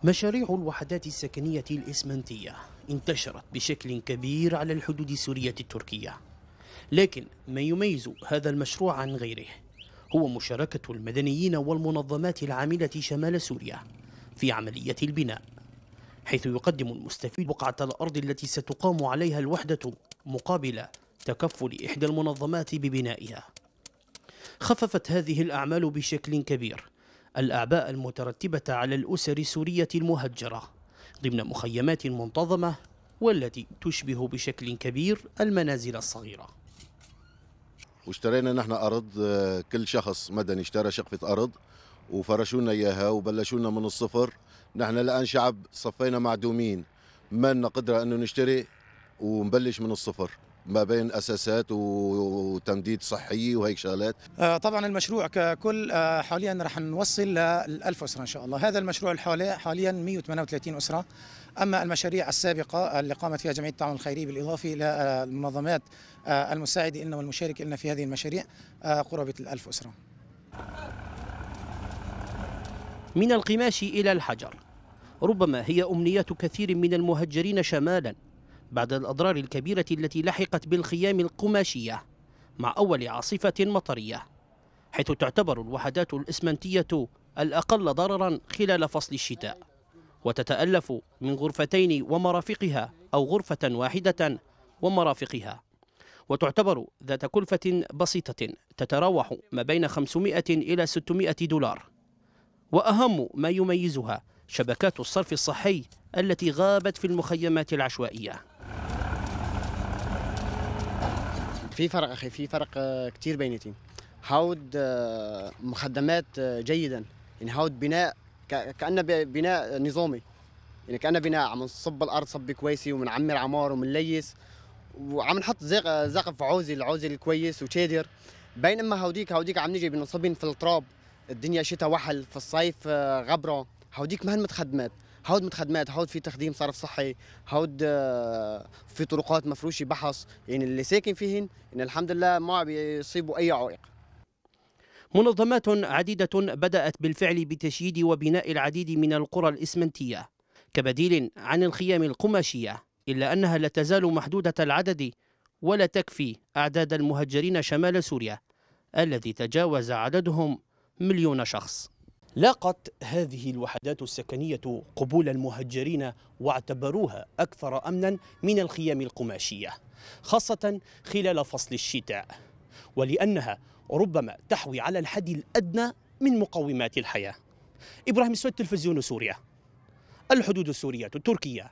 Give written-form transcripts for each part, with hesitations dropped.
مشاريع الوحدات السكنية الإسمنتية انتشرت بشكل كبير على الحدود السورية التركية، لكن ما يميز هذا المشروع عن غيره هو مشاركة المدنيين والمنظمات العاملة شمال سوريا في عملية البناء، حيث يقدم المستفيد بقعة الأرض التي ستقام عليها الوحدة مقابل تكفل إحدى المنظمات ببنائها. خففت هذه الأعمال بشكل كبير الأعباء المترتبة على الأسر السورية المهجرة ضمن مخيمات منتظمة والتي تشبه بشكل كبير المنازل الصغيرة. واشترينا نحن أرض، كل شخص مدني اشترى شقفة أرض وفرشونا إياها وبلشونا من الصفر. نحن الآن شعب صفينا معدومين، ما لنا قدرة أنه نشتري ونبلش من الصفر ما بين أساسات وتمديد صحي وهيك شغلات. طبعا المشروع ككل حاليا رح نوصل ل 1000 أسرة إن شاء الله. هذا المشروع الحالي حاليا 138 أسرة. أما المشاريع السابقة اللي قامت فيها جمعية التعاون الخيري بالإضافة للمنظمات المساعدة لنا والمشاركة لنا في هذه المشاريع قرابة 1000 أسرة. من القماش إلى الحجر ربما هي أمنيات كثير من المهجرين شمالا بعد الأضرار الكبيرة التي لحقت بالخيام القماشية مع أول عاصفة مطرية، حيث تعتبر الوحدات الإسمنتية الأقل ضررا خلال فصل الشتاء، وتتألف من غرفتين ومرافقها أو غرفة واحدة ومرافقها، وتعتبر ذات كلفة بسيطة تتراوح ما بين 500 إلى 600 دولار. وأهم ما يميزها شبكات الصرف الصحي التي غابت في المخيمات العشوائية. في فرق أخي، في فرق كتير بيناتهم. هاود مخدمات جيدا، يعني هاود بناء كأنه بناء نظامي، يعني كأنه بناء عم نصب الأرض صبة كويسة ومنعمر عمار ومنليس وعم نحط زقف العوزل الكويس وشادر. بينما هوديك عم نيجي بنصبين في التراب، الدنيا شتاء وحل، في الصيف غبرة. هوديك مهن متخدمات، هود في تخديم صرف صحي، هود في طرقات مفروشة بحص، يعني اللي ساكن فيهن يعني الحمد لله ما بيصيبوا أي عائق. منظمات عديدة بدأت بالفعل بتشييد وبناء العديد من القرى الإسمنتية كبديل عن الخيام القماشية، إلا أنها لا تزال محدودة العدد ولا تكفي أعداد المهجرين شمال سوريا الذي تجاوز عددهم 1,000,000 شخص. لاقت هذه الوحدات السكنية قبول المهجرين واعتبروها أكثر أمنا من الخيام القماشية، خاصة خلال فصل الشتاء، ولأنها ربما تحوي على الحد الأدنى من مقومات الحياة. إبراهيم السويد، تلفزيون سوريا، الحدود السورية التركية.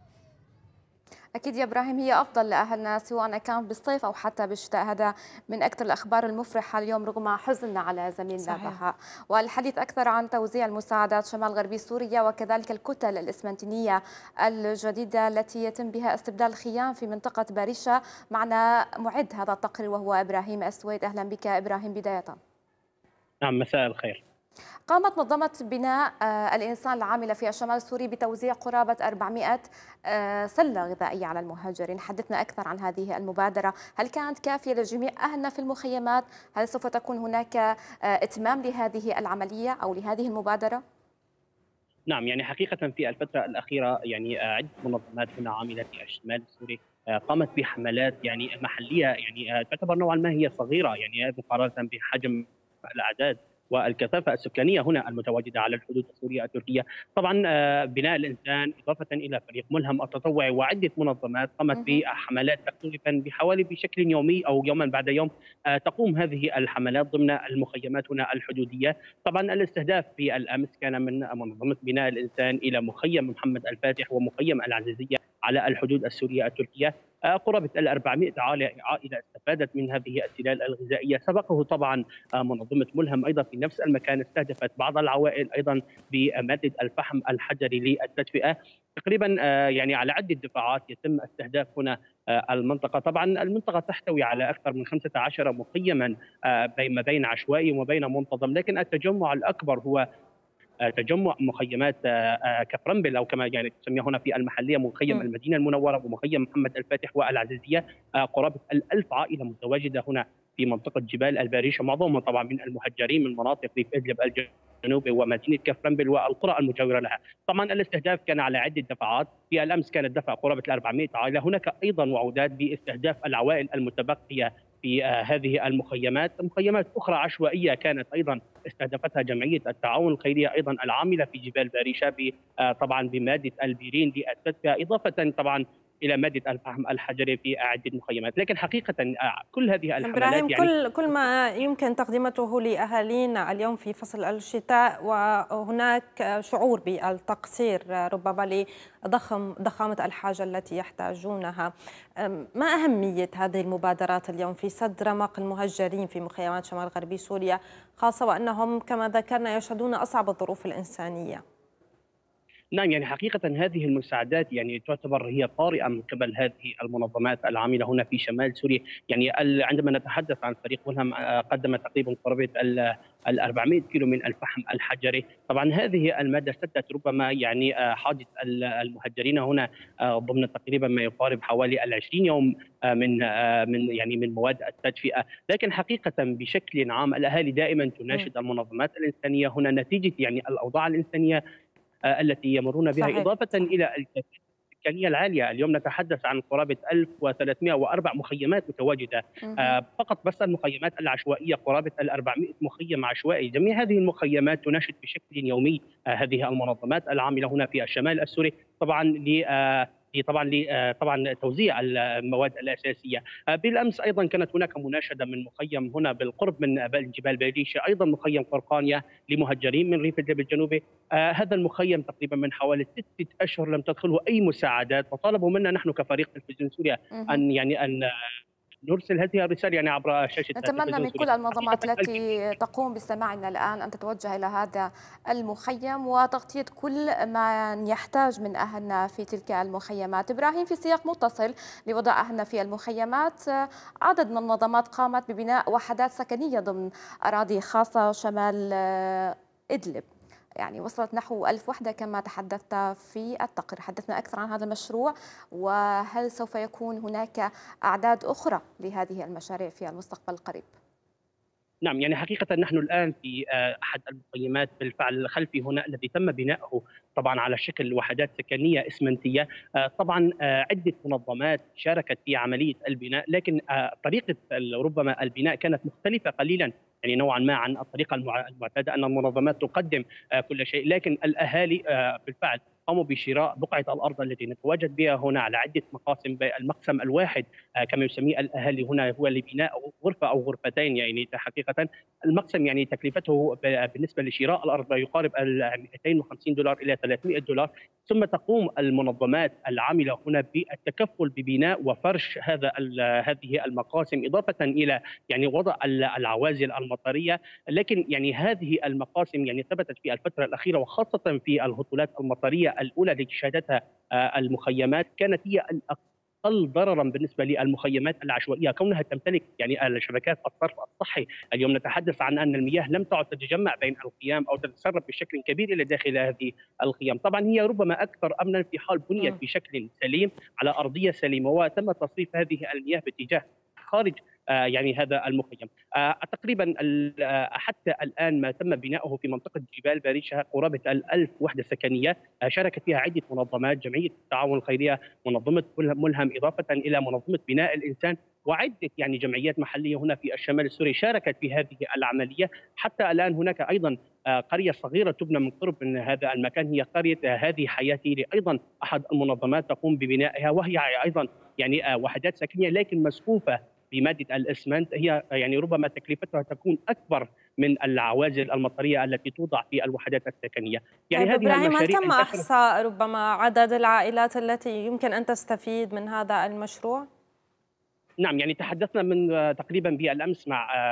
أكيد يا إبراهيم، هي أفضل لأهلنا سواء كان بالصيف أو حتى بالشتاء. هذا من أكثر الأخبار المفرحة اليوم رغم حزننا على زميلنا بها. والحديث أكثر عن توزيع المساعدات شمال غربي سوريا وكذلك الكتل الإسمنتينية الجديدة التي يتم بها استبدال الخيام في منطقة باريشا. معنا معد هذا التقرير وهو إبراهيم السويد. أهلا بك إبراهيم. بداية نعم، مساء الخير. قامت منظمة بناء الإنسان العاملة في الشمال السوري بتوزيع قرابة 400 سلة غذائية على المهاجرين. حدثنا أكثر عن هذه المبادرة، هل كانت كافية لجميع أهلنا في المخيمات؟ هل سوف تكون هناك إتمام لهذه العملية أو لهذه المبادرة؟ نعم، يعني حقيقة في الفترة الأخيرة يعني عدة منظمات هنا عاملة في الشمال السوري قامت بحملات يعني محلية، يعني تعتبر نوعا ما هي صغيرة يعني مقارنة بحجم الأعداد والكثافة السكانية هنا المتواجدة على الحدود السورية التركية. طبعا بناء الإنسان إضافة إلى فريق ملهم التطوعي وعدة منظمات قامت بحملات تقريبا بحوالي بشكل يومي أو يوما بعد يوم تقوم هذه الحملات ضمن المخيمات هنا الحدودية. طبعا الاستهداف في الأمس كان من منظمة بناء الإنسان إلى مخيم محمد الفاتح ومخيم العزيزية على الحدود السورية التركية. قرابة 400 عائلة استفادت من هذه السلال الغذائية. سبقه طبعا منظمة ملهم أيضا في نفس المكان استهدفت بعض العوائل أيضا بمادة الفحم الحجري للتدفئة. تقريبا يعني على عدة دفعات يتم استهداف هنا المنطقة. طبعا المنطقة تحتوي على أكثر من 15 مخيما ما بين عشوائي وما بين منتظم، لكن التجمع الأكبر هو تجمع مخيمات كفرنبل او كما يعني تسميها هنا في المحليه مخيم المدينه المنوره ومخيم محمد الفاتح والعزيزيه. قرابه 1000 عائله متواجده هنا في منطقه جبال الباريشه، معظمهم طبعا من المهجرين من مناطق ريف ادلب الجنوبي ومدينه كفرنبل والقرى المجاوره لها. طبعا الاستهداف كان على عده دفعات، في الامس كانت دفع قرابه 400 عائله، هناك ايضا وعودات باستهداف العوائل المتبقيه في هذه المخيمات، مخيمات اخرى عشوائيه كانت ايضا استهدفتها جمعيه التعاون الخيريه ايضا العامله في جبال باريشه طبعا بماده البيرين للتدفئه، اضافه طبعا الى ماده الفحم الحجري في عده مخيمات، لكن حقيقه كل هذه الحملات إبراهيم، كل ما يمكن تقديمته لاهالينا اليوم في فصل الشتاء، وهناك شعور بالتقصير ربما لضخامه الحاجه التي يحتاجونها. ما اهميه هذه المبادرات اليوم في سد رمق المهجرين في مخيمات شمال غربي سوريا، خاصه وانهم كما ذكرنا يشهدون اصعب الظروف الانسانيه؟ نعم، يعني حقيقة هذه المساعدات يعني تعتبر هي طارئة من قبل هذه المنظمات العاملة هنا في شمال سوريا. يعني عندما نتحدث عن فريق ملهم قدم تقريبا قرابة 400 كيلو من الفحم الحجري. طبعا هذه المادة سدت ربما يعني حاجة المهجرين هنا ضمن تقريبا ما يقارب حوالي 20 يوم من مواد التدفئة. لكن حقيقة بشكل عام الأهالي دائما تناشد المنظمات الإنسانية هنا نتيجة يعني الأوضاع الإنسانية التي يمرون بها، صحيح. إضافة إلى الإمكانية العالية. اليوم نتحدث عن قرابة 1304 مخيمات متواجدة، فقط بس المخيمات العشوائية قرابة 400 مخيم عشوائي. جميع هذه المخيمات تناشد بشكل يومي هذه المنظمات العاملة هنا في الشمال السوري طبعا توزيع المواد الاساسيه. بالامس ايضا كانت هناك مناشده من مخيم هنا بالقرب من جبال باريشه، ايضا مخيم قرقانيا لمهجرين من ريف ادلب الجنوبي. هذا المخيم تقريبا من حوالي 6 اشهر لم تدخله اي مساعدات، وطالبوا منا نحن كفريق تلفزيون سوريا ان نرسل هذه الرسالة يعني عبر شاشة. نتمنى من كل المنظمات التي تقوم بسماعنا الآن أن تتوجه إلى هذا المخيم وتغطية كل من يحتاج من أهلنا في تلك المخيمات. إبراهيم، في سياق متصل لوضع أهلنا في المخيمات، عدد من المنظمات قامت ببناء وحدات سكنية ضمن أراضي خاصة شمال إدلب، يعني وصلت نحو 1000 وحدة كما تحدثت في التقرير. حدثنا أكثر عن هذا المشروع، وهل سوف يكون هناك أعداد أخرى لهذه المشاريع في المستقبل القريب؟ نعم، يعني حقيقة نحن الآن في أحد المخيمات بالفعل الخلفي هنا الذي تم بناؤه طبعا على شكل وحدات سكنية إسمنتية. طبعا عدة منظمات شاركت في عملية البناء، لكن طريقة ربما البناء كانت مختلفة قليلا يعني نوعا ما عن الطريقة المعتادة أن المنظمات تقدم كل شيء، لكن الأهالي بالفعل قاموا بشراء بقعة الأرض التي نتواجد بها هنا على عدة مقاسم. المقسم الواحد كما يسميه الأهالي هنا هو لبناء غرفة أو غرفتين. يعني حقيقة المقسم يعني تكلفته بالنسبة لشراء الأرض يقارب $250 إلى $300، ثم تقوم المنظمات العاملة هنا بالتكفل ببناء وفرش هذه المقاسم، إضافة إلى يعني وضع العوازل المطرية. لكن يعني هذه المقاسم يعني ثبتت في الفترة الأخيرة، وخاصة في الهطولات المطرية الأولى التي شهدتها المخيمات، كانت هي الأقل ضررا بالنسبة للمخيمات العشوائية كونها تمتلك يعني شبكات الصرف الصحي. اليوم نتحدث عن أن المياه لم تعد تتجمع بين الخيام أو تتسرب بشكل كبير إلى داخل هذه الخيام. طبعا هي ربما أكثر أمنا في حال بنيت بشكل سليم على أرضية سليمة وتم تصريف هذه المياه باتجاه خارج يعني هذا المخيم. تقريبا حتى الآن ما تم بناؤه في منطقة جبال باريشة قرابة 1000 وحدة سكنية، شاركت فيها عدة منظمات، جمعية التعاون الخيرية، منظمة ملهم، إضافة إلى منظمة بناء الإنسان، وعدة يعني جمعيات محلية هنا في الشمال السوري شاركت في هذه العملية. حتى الآن هناك أيضا قرية صغيرة تبنى من قرب من هذا المكان، هي قرية هذه حياتي، أيضا أحد المنظمات تقوم ببنائها، وهي أيضا يعني وحدات سكنية لكن مسقوفة بمادة الإسمنت. هي يعني ربما تكلفتها تكون أكبر من العوازل المطرية التي توضع في الوحدات السكنية. يعني طيب هذه إبراهيم، هل المشاريع تم إحصاء ربما عدد العائلات التي يمكن أن تستفيد من هذا المشروع؟ نعم، يعني تحدثنا من تقريبا بالامس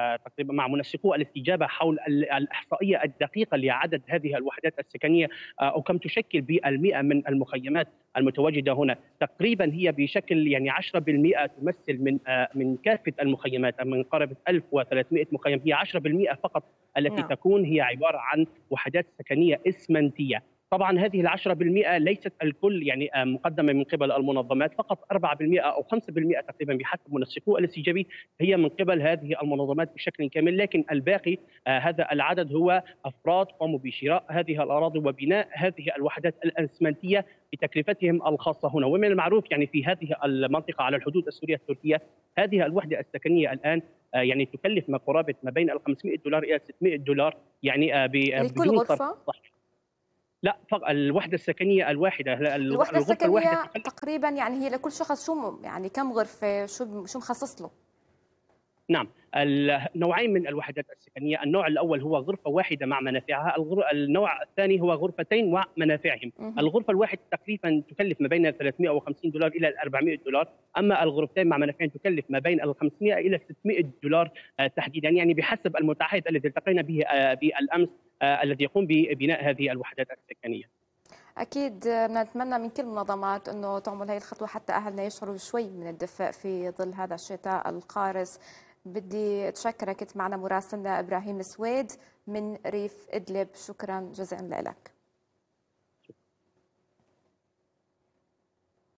مع منسقو الاستجابه حول الاحصائيه الدقيقه لعدد هذه الوحدات السكنيه او كم تشكل بالمئه من المخيمات المتواجده هنا. تقريبا هي بشكل يعني 10% تمثل من كافه المخيمات، من قرابه 1300 مخيم، هي 10% فقط التي تكون هي عباره عن وحدات سكنيه اسمنتيه. طبعا هذه ال 10% ليست الكل يعني مقدمه من قبل المنظمات، فقط 4% او 5% تقريبا بحسب منسقو الاستجابي هي من قبل هذه المنظمات بشكل كامل، لكن الباقي هذا العدد هو افراد قاموا بشراء هذه الاراضي وبناء هذه الوحدات الاسمنتيه بتكلفتهم الخاصه هنا. ومن المعروف يعني في هذه المنطقه على الحدود السوريه التركيه هذه الوحده السكنيه الان يعني تكلف ما قرابه ما بين ال 500 دولار الى 600 دولار يعني لكل غرفه؟ لا، الوحده السكنيه الواحده. الوحده السكنيه تقريبا يعني هي لكل شخص شو يعني كم غرفه، شو مخصص له؟ نعم، النوعين من الوحدات السكنيه، النوع الاول هو غرفه واحده مع منافعها، النوع الثاني هو غرفتين مع منافعهم. الغرفه الواحده تقريبا تكلف ما بين 350 دولار الى 400 دولار، اما الغرفتين مع منافعهم تكلف ما بين 500 الى 600 دولار تحديدا، يعني بحسب المتعهد الذي التقينا به بالامس الذي يقوم ببناء هذه الوحدات السكنيه. أكيد نتمنى من كل المنظمات أنه تعمل هذه الخطوة حتى أهلنا يشعروا شوي من الدفء في ظل هذا الشتاء القارس. بدي أتشكرك، كنت معنا مراسلنا إبراهيم سويد من ريف إدلب، شكرا جزيلا لك.